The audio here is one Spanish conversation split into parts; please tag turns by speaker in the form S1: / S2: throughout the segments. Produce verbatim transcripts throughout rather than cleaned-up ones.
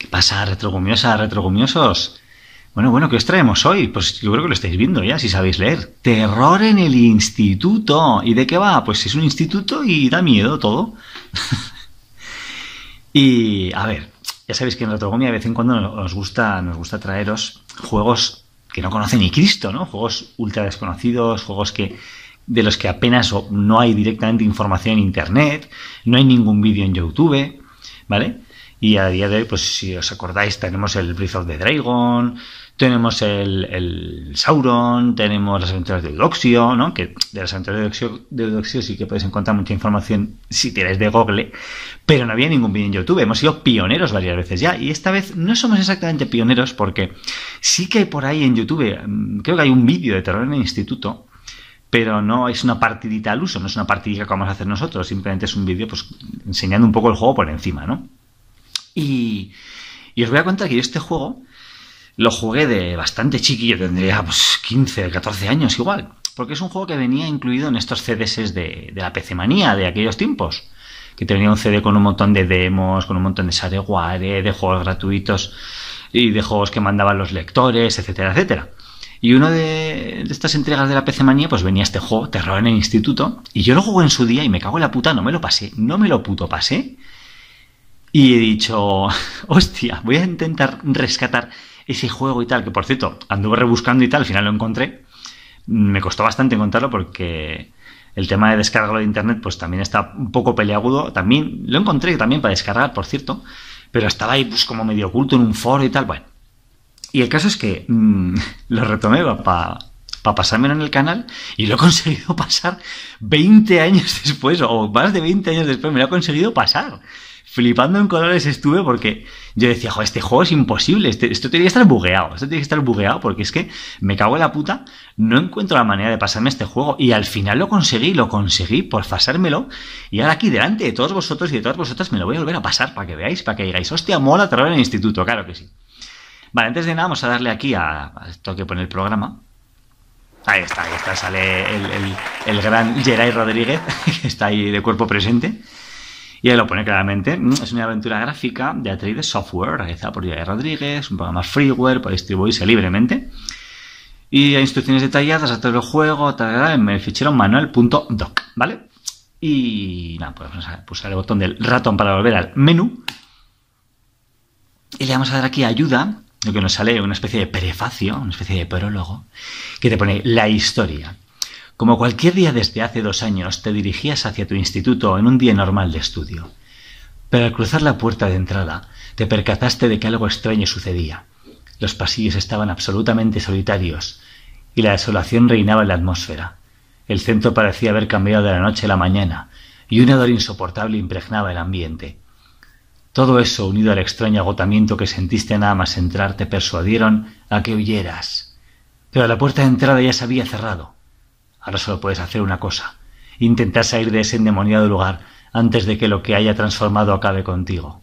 S1: ¿Qué pasa, retrogumiosa, retrogumiosos? Bueno, bueno, ¿qué os traemos hoy? Pues yo creo que lo estáis viendo ya, si sabéis leer. Terror en el instituto. ¿Y de qué va? Pues es un instituto y da miedo todo. Y, a ver, ya sabéis que en Retrogumia de vez en cuando nos gusta, nos gusta traeros juegos que no conoce ni Cristo, ¿no? Juegos ultra desconocidos, juegos que de los que apenas o no hay directamente información en Internet, no hay ningún vídeo en YouTube, ¿vale? Y a día de hoy, pues si os acordáis, tenemos el Breath of the Dragon, tenemos el, el Sauron, tenemos las aventuras de Eudoxio, ¿no? Que de las aventuras de Eudoxio, de Eudoxio sí que podéis encontrar mucha información si tiráis de Google, pero no había ningún vídeo en YouTube. Hemos sido pioneros varias veces ya, y esta vez no somos exactamente pioneros porque sí que hay por ahí en YouTube, creo que hay un vídeo de terror en el instituto, pero no es una partidita al uso, no es una partidita que vamos a hacer nosotros, simplemente es un vídeo pues enseñando un poco el juego por encima, ¿no? Y, y os voy a contar que yo este juego lo jugué de bastante chiquillo, tendría pues quince, catorce años igual, porque es un juego que venía incluido en estos C Ds de, de la P C Manía de aquellos tiempos, que tenía un C D con un montón de demos, con un montón de shareware, de juegos gratuitos y de juegos que mandaban los lectores, etcétera, etcétera. Y una de, de estas entregas de la P C Manía pues venía este juego, Terror en el Instituto, y yo lo jugué en su día y me cago en la puta, no me lo pasé, no me lo puto pasé. Y he dicho, hostia, voy a intentar rescatar ese juego y tal, que por cierto, anduve rebuscando y tal, al final lo encontré. Me costó bastante encontrarlo porque el tema de descargarlo de internet pues también está un poco peleagudo. También lo encontré también para descargar, por cierto, pero estaba ahí pues como medio oculto en un foro y tal, bueno. Y el caso es que mmm, lo retomé para pa pasármelo en el canal y lo he conseguido pasar veinte años después, o más de veinte años después, me lo he conseguido pasar. Flipando en colores estuve porque yo decía, joder, este juego es imposible, este, esto tiene que estar bugueado, esto tiene que estar bugueado porque es que me cago en la puta, no encuentro la manera de pasarme este juego y al final lo conseguí, lo conseguí por pasármelo y ahora aquí delante de todos vosotros y de todas vosotras me lo voy a volver a pasar para que veáis, para que digáis, hostia, mola Terror en el Instituto, claro que sí. Vale, antes de nada vamos a darle aquí a, a esto que pone el programa. Ahí está, ahí está, sale el, el, el gran Geray Rodríguez, que está ahí de cuerpo presente. Y ahí lo pone claramente, es una aventura gráfica de Atreides Software, realizada por Geray Rodríguez, un programa freeware para distribuirse libremente. Y hay instrucciones detalladas a todo el juego, tal, en el fichero manual.doc, ¿vale? Y nada, pues vamos a pulsar el botón del ratón para volver al menú. Y le vamos a dar aquí a ayuda, lo que nos sale una especie de prefacio, una especie de prólogo, que te pone la historia. Como cualquier día desde hace dos años, te dirigías hacia tu instituto en un día normal de estudio. Pero al cruzar la puerta de entrada, te percataste de que algo extraño sucedía. Los pasillos estaban absolutamente solitarios y la desolación reinaba en la atmósfera. El centro parecía haber cambiado de la noche a la mañana y un hedor insoportable impregnaba el ambiente. Todo eso, unido al extraño agotamiento que sentiste nada más entrar, te persuadieron a que huyeras. Pero la puerta de entrada ya se había cerrado. Ahora solo puedes hacer una cosa, intentar salir de ese endemoniado lugar antes de que lo que haya transformado acabe contigo.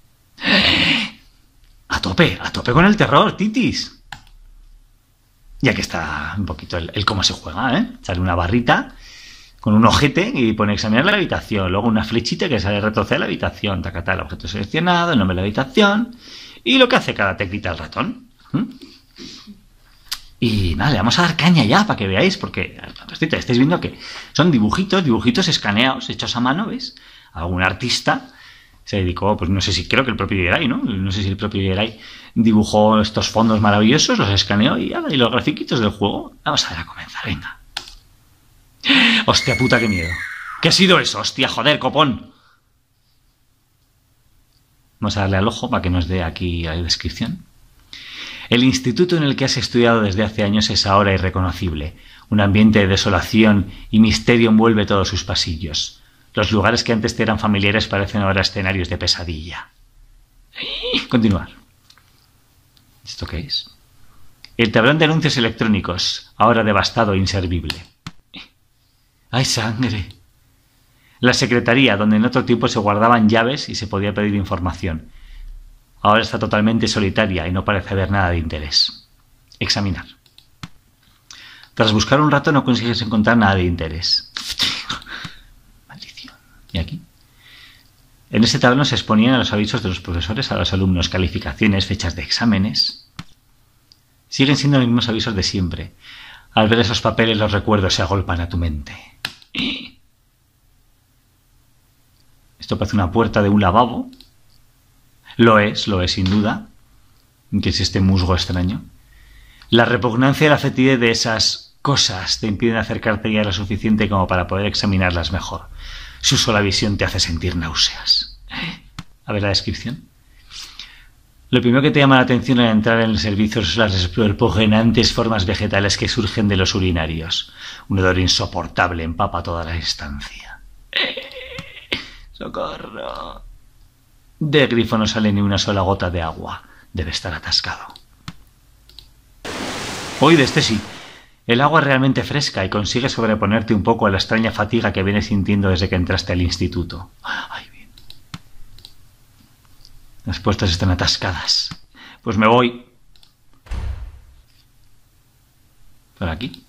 S1: A tope, a tope con el terror, titis. Y aquí está un poquito el, el cómo se juega, ¿eh? Sale una barrita con un ojete y pone examinar la habitación, luego una flechita que sale retroceder la habitación, tacata, el objeto seleccionado, el nombre de la habitación y lo que hace cada teclita del ratón. ¿Mm? Y nada, le vamos a dar caña ya para que veáis, porque estáis viendo que son dibujitos, dibujitos escaneados, hechos a mano, ¿ves? Algún artista se dedicó, pues no sé si, creo que el propio Geray, ¿no? No sé si el propio Geray dibujó estos fondos maravillosos, los escaneó y, y los grafiquitos del juego. Vamos a ver a comenzar, venga. Hostia puta, qué miedo. ¿Qué ha sido eso? Hostia, joder, copón. Vamos a darle al ojo para que nos dé aquí la descripción. El instituto en el que has estudiado desde hace años es ahora irreconocible. Un ambiente de desolación y misterio envuelve todos sus pasillos. Los lugares que antes te eran familiares parecen ahora escenarios de pesadilla. Continuar. ¿Esto qué es? El tablón de anuncios electrónicos, ahora devastado e inservible. ¡Hay sangre! La secretaría, donde en otro tiempo se guardaban llaves y se podía pedir información. Ahora está totalmente solitaria y no parece haber nada de interés. Examinar. Tras buscar un rato no consigues encontrar nada de interés. Maldición. ¿Y aquí? En ese tablón se exponían a los avisos de los profesores a los alumnos, calificaciones, fechas de exámenes. Siguen siendo los mismos avisos de siempre. Al ver esos papeles los recuerdos se agolpan a tu mente. Esto parece una puerta de un lavabo. Lo es, lo es sin duda. ¿Qué es este musgo extraño? La repugnancia y la fetidez de esas cosas te impiden acercarte ya lo suficiente como para poder examinarlas mejor. Su sola visión te hace sentir náuseas. A ver la descripción. Lo primero que te llama la atención al entrar en el servicio son las repugnantes formas vegetales que surgen de los urinarios. Un hedor insoportable empapa toda la estancia. ¡Socorro! Del grifo no sale ni una sola gota de agua. Debe estar atascado. Oye, este sí. El agua es realmente fresca y consigue sobreponerte un poco a la extraña fatiga que vienes sintiendo desde que entraste al instituto. Ay, bien. Las puertas están atascadas. Pues me voy. ¿Por aquí?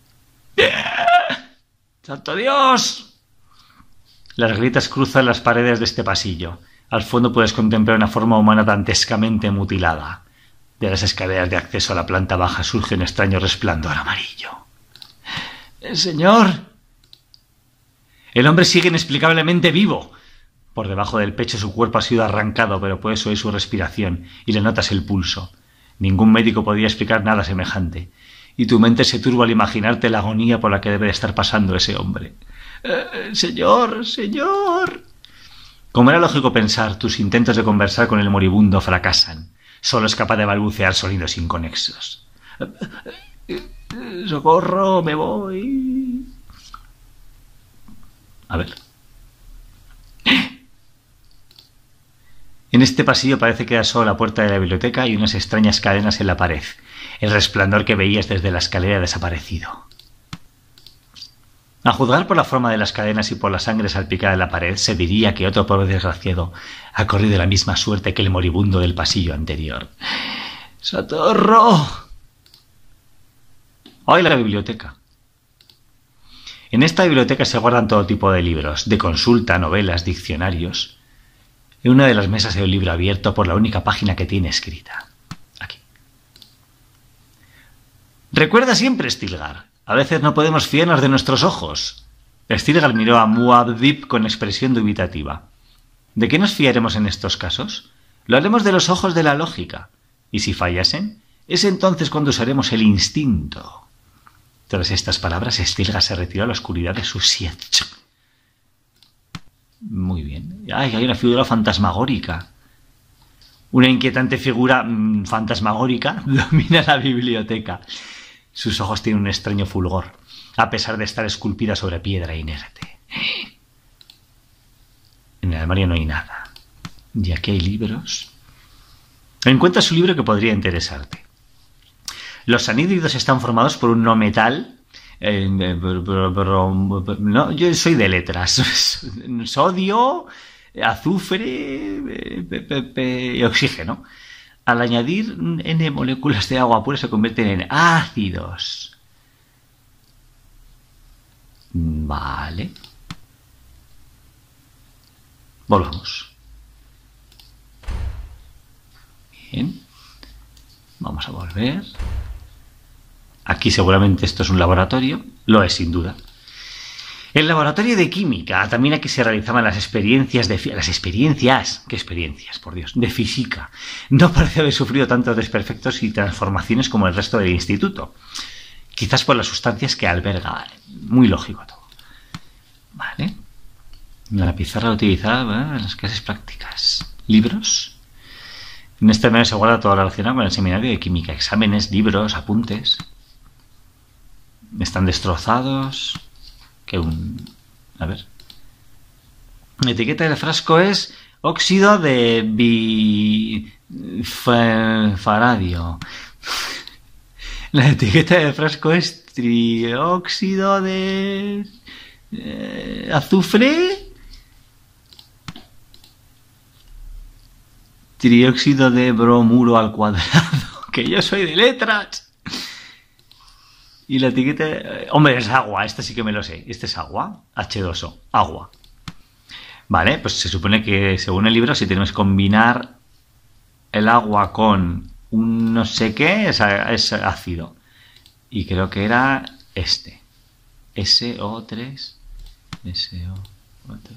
S1: ¡Santo Dios! Las grietas cruzan las paredes de este pasillo. Al fondo puedes contemplar una forma humana dantescamente mutilada. De las escaleras de acceso a la planta baja surge un extraño resplandor amarillo. ¡El señor! El hombre sigue inexplicablemente vivo. Por debajo del pecho su cuerpo ha sido arrancado, pero puedes oír su respiración y le notas el pulso. Ningún médico podría explicar nada semejante. Y tu mente se turba al imaginarte la agonía por la que debe de estar pasando ese hombre. Eh, ¡Señor! ¡Señor! Como era lógico pensar, tus intentos de conversar con el moribundo fracasan. Solo es capaz de balbucear sonidos inconexos. ¡Socorro! ¡Me voy! A ver. En este pasillo parece quedar solo la puerta de la biblioteca y unas extrañas cadenas en la pared. El resplandor que veías desde la escalera ha desaparecido. A juzgar por la forma de las cadenas y por la sangre salpicada en la pared, se diría que otro pobre desgraciado ha corrido la misma suerte que el moribundo del pasillo anterior. ¡Socorro! Hoy la biblioteca. En esta biblioteca se guardan todo tipo de libros, de consulta, novelas, diccionarios. En una de las mesas hay un libro abierto por la única página que tiene escrita. Aquí. Recuerda siempre, Stilgar. A veces no podemos fiarnos de nuestros ojos. Stilgar miró a Muad'Dib con expresión dubitativa. ¿De qué nos fiaremos en estos casos? Lo haremos de los ojos de la lógica. ¿Y si fallasen? Es entonces cuando usaremos el instinto. Tras estas palabras, Stilgar se retiró a la oscuridad de su sietch. Muy bien. ¡Ay, hay una figura fantasmagórica! Una inquietante figura mmm, fantasmagórica domina la biblioteca. Sus ojos tienen un extraño fulgor, a pesar de estar esculpida sobre piedra inerte. En el armario no hay nada. Y aquí hay libros. Encuentras un libro que podría interesarte. Los anhídridos están formados por un no metal. Eh, bro, bro, bro, no, yo soy de letras. Sodio, azufre pe, pe, pe, y oxígeno. Al añadir N moléculas de agua pura se convierten en ácidos. Vale. Volvamos. Bien. Vamos a volver. Aquí seguramente esto es un laboratorio. Lo es sin duda. El laboratorio de química, también aquí se realizaban las experiencias de... Las experiencias... ¿Qué experiencias, por Dios? De física. No parece haber sufrido tantos desperfectos y transformaciones como el resto del instituto. Quizás por las sustancias que alberga. Muy lógico todo. Vale. La pizarra utilizada en las clases prácticas. Libros. En este medio se guarda todo lo relacionado con el seminario de química. Exámenes, libros, apuntes. Están destrozados... Que un... A ver. La etiqueta del frasco es óxido de bifaradio. La etiqueta del frasco es trióxido de eh, azufre. Trióxido de bromuro al cuadrado. Que yo soy de letras. Y la etiqueta... Hombre, es agua. Este sí que me lo sé. Este es agua. hache dos o. Agua. Vale, pues se supone que según el libro, si tenemos que combinar el agua con un no sé qué, es, es ácido. Y creo que era este. S O tres. S O cuatro.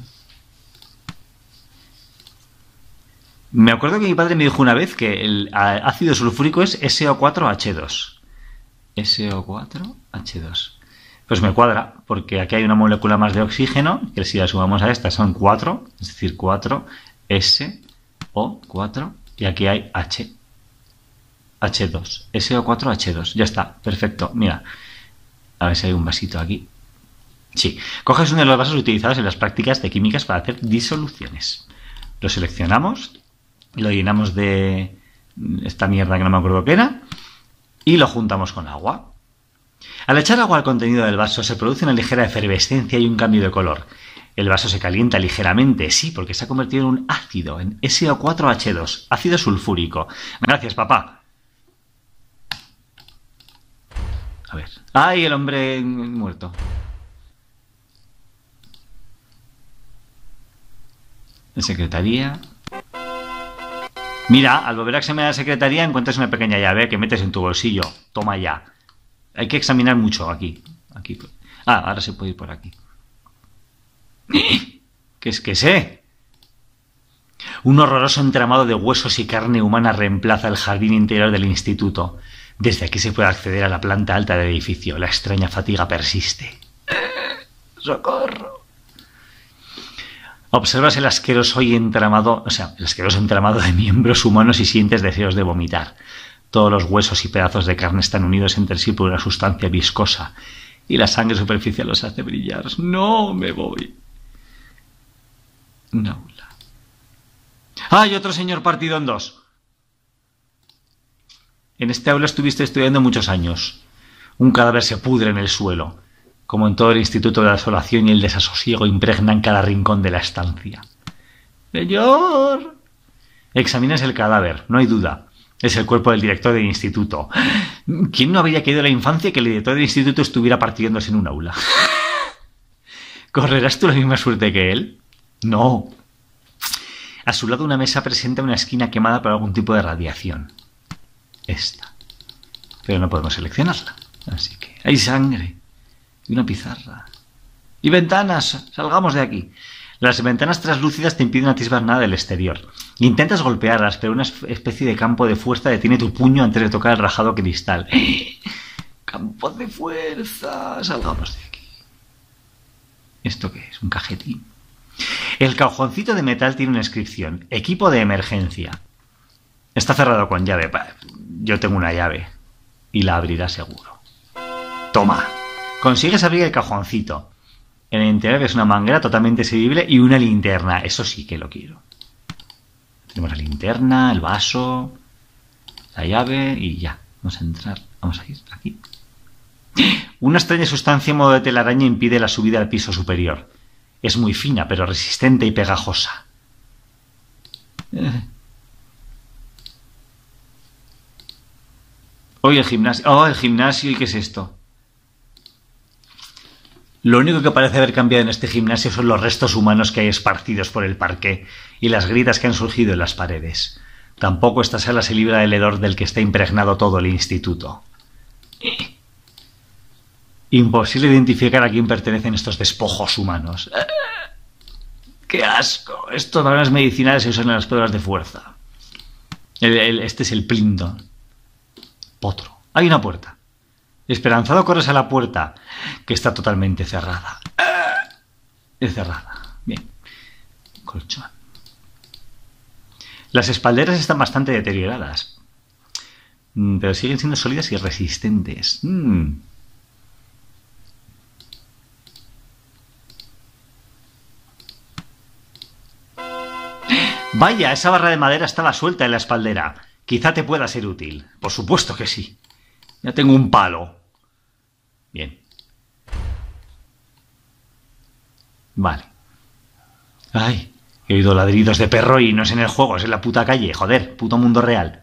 S1: Me acuerdo que mi padre me dijo una vez que el ácido sulfúrico es S O cuatro H dos. S O cuatro H dos. Pues me cuadra, porque aquí hay una molécula más de oxígeno, que si la sumamos a esta son cuatro, es decir, cuatro S O cuatro, y aquí hay H. H dos. S O cuatro H dos. Ya está, perfecto. Mira, a ver si hay un vasito aquí. Sí, coges uno de los vasos utilizados en las prácticas de químicas para hacer disoluciones. Lo seleccionamos, lo llenamos de esta mierda que no me acuerdo qué era, y lo juntamos con agua. Al echar agua al contenido del vaso se produce una ligera efervescencia y un cambio de color. El vaso se calienta ligeramente, sí, porque se ha convertido en un ácido, en S O cuatro H dos, ácido sulfúrico. Gracias, papá. A ver. ¡Ay, el hombre muerto! De secretaría. Mira, al volver a examinar la secretaría encuentras una pequeña llave que metes en tu bolsillo. Toma ya. Hay que examinar mucho aquí. aquí. Ah, ahora se puede ir por aquí. ¿Qué es que sé? Un horroroso entramado de huesos y carne humana reemplaza el jardín interior del instituto. Desde aquí se puede acceder a la planta alta del edificio. La extraña fatiga persiste. ¡Socorro! Observas el asqueroso y entramado, o sea, el asqueroso entramado de miembros humanos y sientes deseos de vomitar. Todos los huesos y pedazos de carne están unidos entre sí por una sustancia viscosa y la sangre superficial los hace brillar. ¡No me voy! Un aula. ¡Hay otro señor partido en dos! En este aula estuviste estudiando muchos años. Un cadáver se pudre en el suelo. Como en todo el instituto, la desolación y el desasosiego impregnan cada rincón de la estancia. ¡Señor! Examinas el cadáver, no hay duda. Es el cuerpo del director del instituto. ¿Quién no habría querido en la infancia que el director del instituto estuviera partiéndose en un aula? ¿Correrás tú la misma suerte que él? No. A su lado una mesa presenta una esquina quemada por algún tipo de radiación. Esta. Pero no podemos seleccionarla. Así que hay sangre. Y una pizarra. ¡Y ventanas! ¡Salgamos de aquí! Las ventanas translúcidas te impiden atisbar nada del exterior. Intentas golpearlas, pero una especie de campo de fuerza detiene tu puño antes de tocar el rajado cristal. ¡Eh! ¡Campo de fuerza! ¡Salgamos de aquí! ¿Esto qué es? ¿Un cajetín? El cajoncito de metal tiene una inscripción. Equipo de emergencia. Está cerrado con llave. Yo tengo una llave. Y la abrirá seguro. ¡Toma! Consigues abrir el cajoncito. En el interior ves una manguera totalmente servible y una linterna. Eso sí que lo quiero. Tenemos la linterna, el vaso, la llave y ya. Vamos a entrar. Vamos a ir aquí. Una extraña sustancia en modo de telaraña impide la subida al piso superior. Es muy fina, pero resistente y pegajosa. Hoy el gimnasio. Oh, el gimnasio. ¿Y qué es esto? Lo único que parece haber cambiado en este gimnasio son los restos humanos que hay esparcidos por el parqué y las grietas que han surgido en las paredes. Tampoco esta sala se libra del hedor del que está impregnado todo el instituto. Imposible identificar a quién pertenecen estos despojos humanos. ¡Qué asco! Estos balones medicinales se usan en las pruebas de fuerza. El, el, este es el Plindon. Otro. Hay una puerta. Esperanzado corres a la puerta, que está totalmente cerrada. Es cerrada. Bien. Colchón. Las espalderas están bastante deterioradas, pero siguen siendo sólidas y resistentes. Mm. Vaya, esa barra de madera estaba suelta en la espaldera. Quizá te pueda ser útil. Por supuesto que sí. Ya tengo un palo. Bien. Vale. Ay, he oído ladridos de perro y no es en el juego, es en la puta calle. Joder, puto mundo real.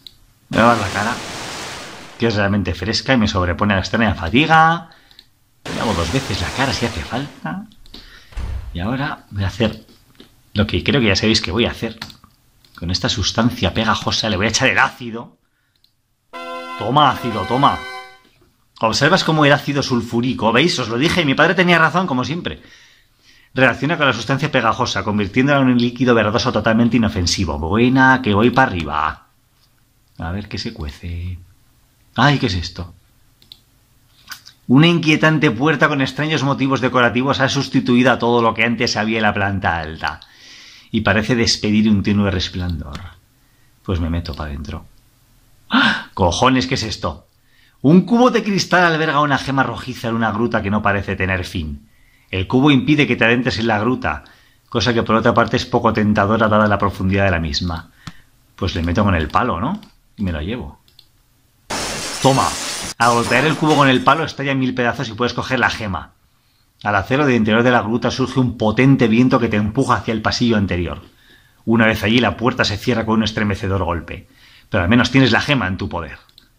S1: Me va a dar la cara, que es realmente fresca y me sobrepone a la extraña fatiga. Le hago dos veces la cara si hace falta. Y ahora voy a hacer lo que creo que ya sabéis que voy a hacer. Con esta sustancia pegajosa le voy a echar el ácido. Toma ácido, toma. Observas cómo el ácido sulfúrico, ¿veis? Os lo dije, mi padre tenía razón, como siempre. Reacciona con la sustancia pegajosa, convirtiéndola en un líquido verdoso totalmente inofensivo. Buena, que voy para arriba. A ver qué se cuece. ¡Ay, qué es esto! Una inquietante puerta con extraños motivos decorativos ha sustituido a todo lo que antes había en la planta alta. Y parece despedir un tenue resplandor. Pues me meto para adentro. ¡Ah! ¡Cojones, qué es esto! Un cubo de cristal alberga una gema rojiza en una gruta que no parece tener fin. El cubo impide que te adentres en la gruta, cosa que por otra parte es poco tentadora dada la profundidad de la misma. Pues le meto con el palo, ¿no? Y me lo llevo. ¡Toma! Al golpear el cubo con el palo estalla en mil pedazos y puedes coger la gema. Al hacerlo, del interior de la gruta surge un potente viento que te empuja hacia el pasillo anterior. Una vez allí, la puerta se cierra con un estremecedor golpe. Pero al menos tienes la gema en tu poder.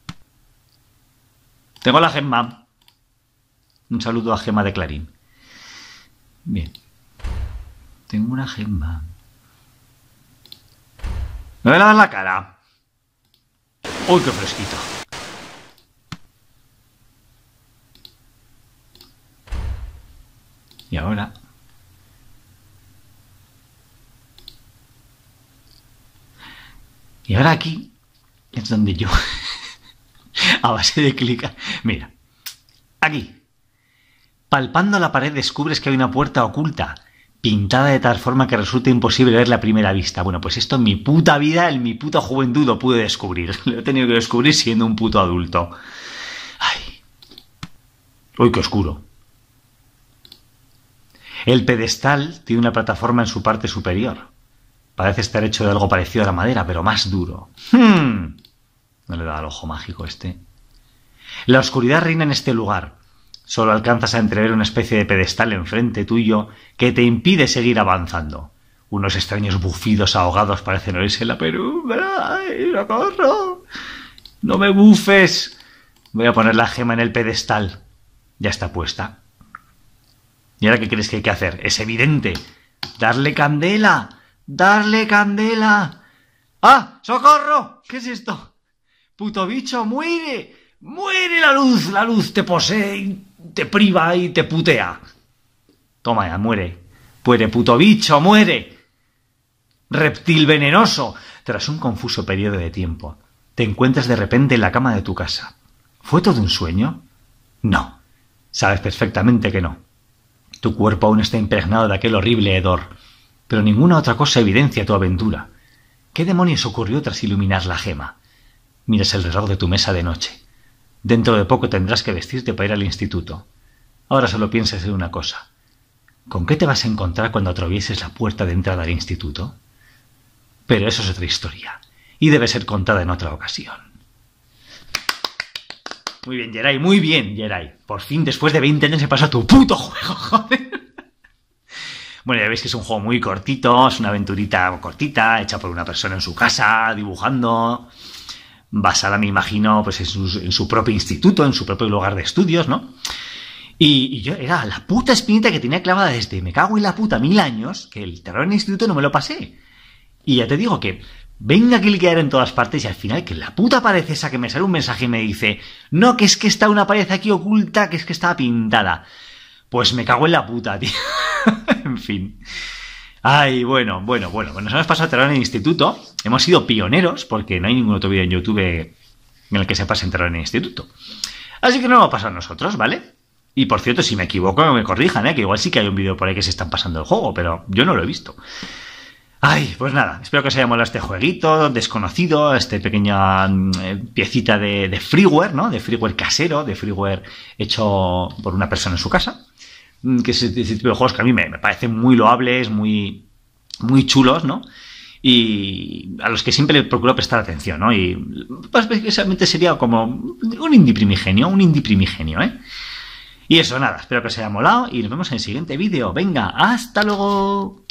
S1: Tengo la gema. Un saludo a Gema de Clarín. Bien. Tengo una gema. Me voy a lavar la cara. ¡Uy, qué fresquito! Y ahora... Y ahora aquí es donde yo... a base de clicar... Mira. Aquí. Palpando la pared descubres que hay una puerta oculta, pintada de tal forma que resulta imposible verla a primera vista. Bueno, pues esto en mi puta vida, en mi puta juventud lo pude descubrir. Lo he tenido que descubrir siendo un puto adulto. Ay. Uy, qué oscuro. El pedestal tiene una plataforma en su parte superior. Parece estar hecho de algo parecido a la madera, pero más duro. Hmm. No le da al ojo mágico este. La oscuridad reina en este lugar. Solo alcanzas a entrever una especie de pedestal enfrente tuyo que te impide seguir avanzando. Unos extraños bufidos ahogados parecen oírse en la penumbra. ¡Ay, socorro! ¡No me bufes! Voy a poner la gema en el pedestal. Ya está puesta. ¿Y ahora qué crees que hay que hacer? Es evidente. ¡Darle candela! ¡Darle candela! ¡Ah! ¡Socorro! ¿Qué es esto? ¡Puto bicho! ¡Muere! ¡Muere la luz! La luz te posee y te priva y te putea. Toma ya, muere. Muere, puto bicho, muere. Reptil venenoso. Tras un confuso periodo de tiempo, te encuentras de repente en la cama de tu casa. ¿Fue todo un sueño? No. Sabes perfectamente que no. Tu cuerpo aún está impregnado de aquel horrible hedor, pero ninguna otra cosa evidencia tu aventura. ¿Qué demonios ocurrió tras iluminar la gema? Miras el reloj de tu mesa de noche. Dentro de poco tendrás que vestirte para ir al instituto. Ahora solo piensas en una cosa. ¿Con qué te vas a encontrar cuando atravieses la puerta de entrada al instituto? Pero eso es otra historia, y debe ser contada en otra ocasión. Muy bien, Geray, muy bien, Geray. Por fin, después de veinte años, se pasó tu puto juego, joder. Bueno, ya veis que es un juego muy cortito, es una aventurita cortita, hecha por una persona en su casa, dibujando, basada, me imagino, pues en su, en su propio instituto, en su propio lugar de estudios, ¿no? Y, y yo era la puta espinita que tenía clavada desde me cago en la puta mil años, que el terror en el instituto no me lo pasé. Y ya te digo que venga que cliquear en todas partes y al final que la puta pared esa que me sale un mensaje y me dice no, que es que está una pared aquí oculta, que es que estaba pintada. Pues me cago en la puta, tío. En fin. Ay, bueno, bueno, bueno. Nos hemos pasado terror en el instituto. Hemos sido pioneros porque no hay ningún otro vídeo en YouTube en el que se pase terror en el instituto. Así que no lo hemos pasado nosotros, ¿vale? Y por cierto, si me equivoco, me corrijan, ¿eh? Que igual sí que hay un vídeo por ahí que se están pasando el juego, pero yo no lo he visto. Ay, pues nada, espero que os haya molado este jueguito desconocido, este pequeña eh, piecita de, de freeware, ¿no? De freeware casero, de freeware hecho por una persona en su casa. Que es ese tipo de juegos que a mí me, me parecen muy loables, muy, muy chulos, ¿no? Y a los que siempre le procuro prestar atención, ¿no? Y pues precisamente sería como un indie primigenio, un indie primigenio, ¿eh? Y eso, nada, espero que os haya molado y nos vemos en el siguiente vídeo. Venga, hasta luego.